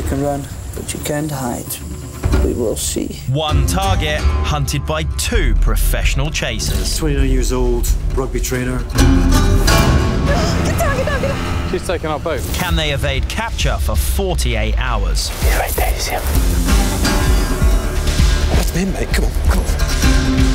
You can run, but you can't hide. We will see. One target hunted by two professional chasers. 29 years old, rugby trainer. Get down, get down, get down. She's taking our boat. Can they evade capture for 48 hours? He's right there, you see him? That's me, mate. Come on, come on.